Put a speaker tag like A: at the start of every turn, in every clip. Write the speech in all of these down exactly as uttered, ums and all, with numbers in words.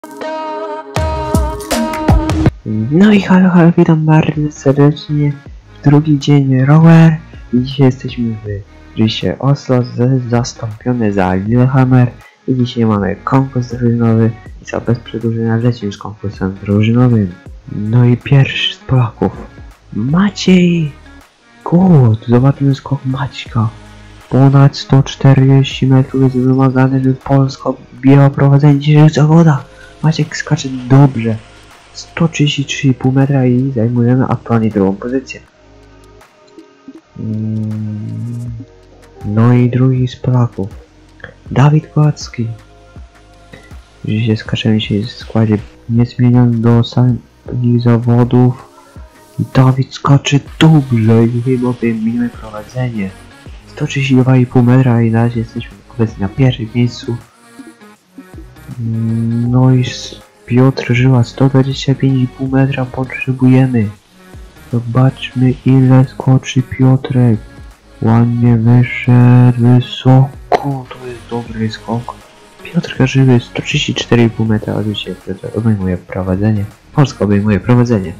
A: No i halo, halo, witam bardzo serdecznie w drugi dzień rower i dzisiaj jesteśmy w Rysie Oslo zastąpione za Lillehammer i dzisiaj mamy konkurs drużynowy i co, bez przedłużenia lecimy z konkursem drużynowym. No i pierwszy z Polaków, Maciej Gut. Zobaczymy skok Maćka. Ponad sto czterdzieści metrów jest wymagane, żeby Polska objęła prowadzenie dzisiejszych zawodach. Maciek skacze dobrze. sto trzydzieści trzy i pół metra i zajmujemy aktualnie drugą pozycję. No i drugi z Polaków, Dawid Kłacki. Dzisiaj skaczemy się w składzie niezmienionym do ostatnich zawodów. Dawid skacze dobrze i chyba objęliśmy prowadzenie. sto trzydzieści dwa i pół metra i na razie jesteśmy obecnie na pierwszym miejscu. No i Piotr Żyła, sto dwadzieścia pięć i pół metra potrzebujemy. Zobaczmy ile skoczy Piotrek. Ładnie wyszedł, wysoko, to jest dobry skok. Piotr Żywy, sto trzydzieści cztery i pół metra, oczywiście Piotr obejmuje prowadzenie. Polska obejmuje prowadzenie.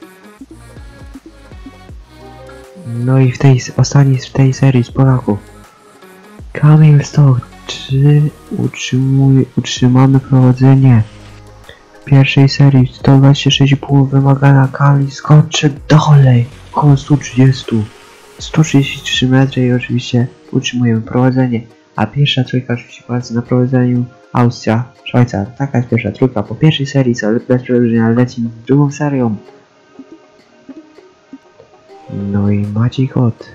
A: No i w tej ostatniej w tej serii z Polaków, Kamil Stoch, czy utrzymuje, utrzymamy prowadzenie? W pierwszej serii sto dwadzieścia sześć i pół wymagana, Kamil skoczy dalej, około sto trzydzieści, sto trzydzieści trzy metry i oczywiście utrzymujemy prowadzenie. A pierwsza trójka oczywiście Polacy na prowadzeniu, Austria, Szwajcar. Taka jest pierwsza trójka po pierwszej serii, co bez przedłużenia lecimy z drugą serią. No i Maciej Gut.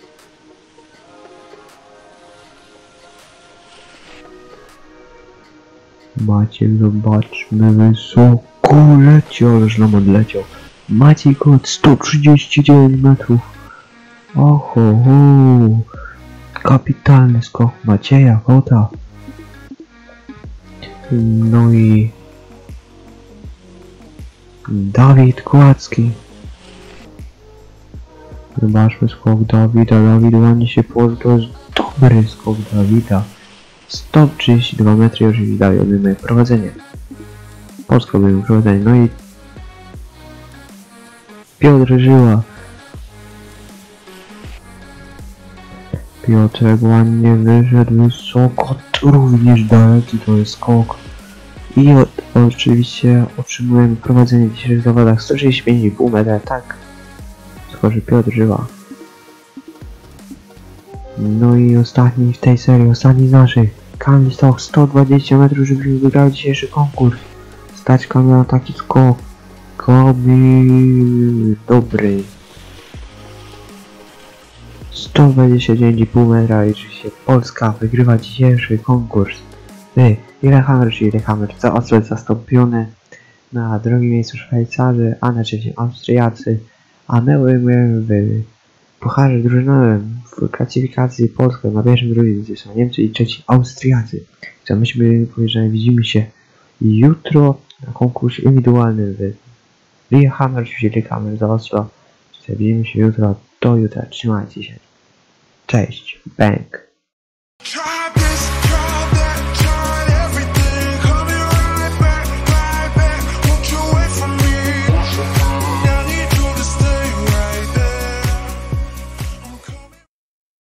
A: Maciek, zobaczmy, wysoko leciał, już nam odleciał. Maciej Gut, sto trzydzieści dziewięć metrów. Oho, ho. Kapitalny skok Macieja Guta. No i Dawid Kłacki. Zobaczmy skok Dawida. Dawid ładnie się położył, to jest dobry skok Dawida. sto trzydzieści dwa metry już dalej obejmuje prowadzenie. Polska obejmuje prowadzenie. No i Piotr Żyła. Piotrek ładnie wyszedł wysoko, również daleki to jest skok. I o, oczywiście otrzymujemy prowadzenie w dzisiejszych zawodach sto trzydzieści pięć i pół metra, tak. Skoczy Piotr Żyła. No i ostatni w tej serii, ostatni z naszych, Kamil Stoch, sto dwadzieścia metrów, żebyśmy wygrali dzisiejszy konkurs. Stać Kamil na taki skok. Kamil dobry. sto dwadzieścia dziewięć i pół metra i oczywiście Polska wygrywa dzisiejszy konkurs. Wy, Lillehammer czy Lillehammer, co Oslo zastąpiony. Na drugim miejscu Szwajcarzy, a na trzecim Austriacy. A my obejmujemy w pucharze drużynowym w klasyfikacji Polską na pierwszym, drugim gdzie są Niemcy i trzeci Austriacy. Co myśmy powiedzieli, widzimy się jutro na konkursie indywidualnym w Lillehammer czy Lillehammer za Oslo. Widzimy się jutro, do jutra, trzymajcie się. Cześć, bang.